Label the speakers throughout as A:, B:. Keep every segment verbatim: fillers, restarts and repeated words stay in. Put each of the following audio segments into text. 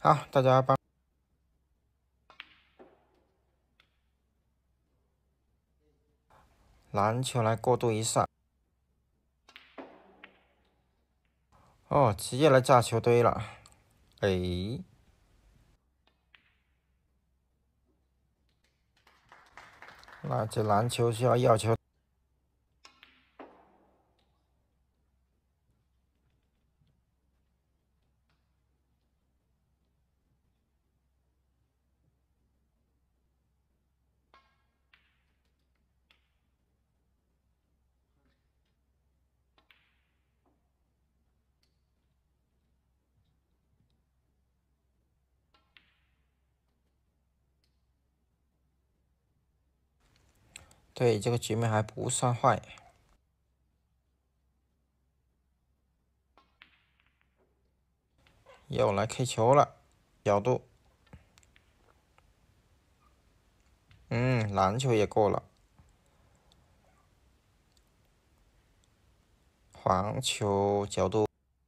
A: 好，大家帮篮球来过渡一下。哦，直接来炸球堆了。哎，那这篮球需要要求。对，这个局面还不算坏。又来 K 球了，角度。嗯，篮球也过了。黄球角度。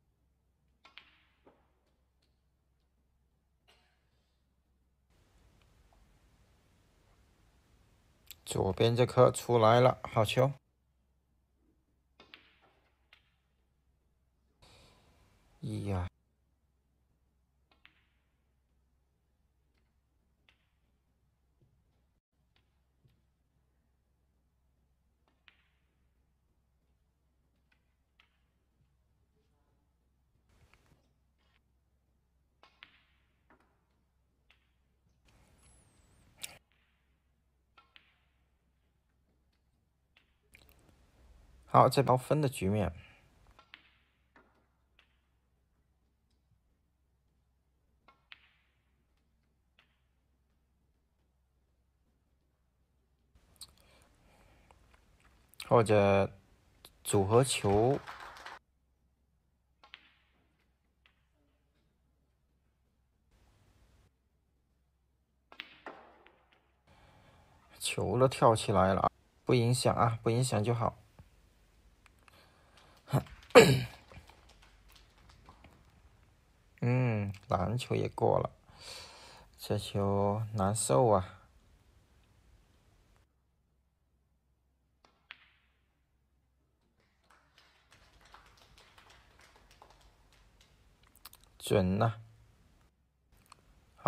A: 左边这颗出来了，好球。哎呀，好，这包分的局面。或者组合球。球都跳起来了，不影响啊，不影响就好。嗯，篮球也过了，这球难受啊。准呐、啊，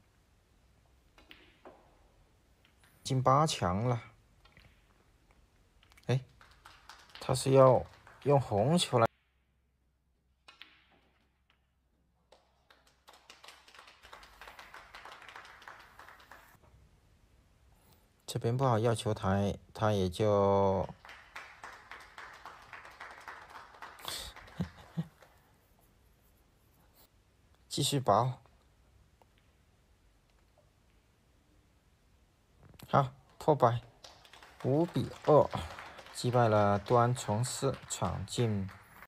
A: 进八强了。哎，他是要用红球来。这边不好要球台，他也就继续保。好，破百，五比二击败了端崇四，闯进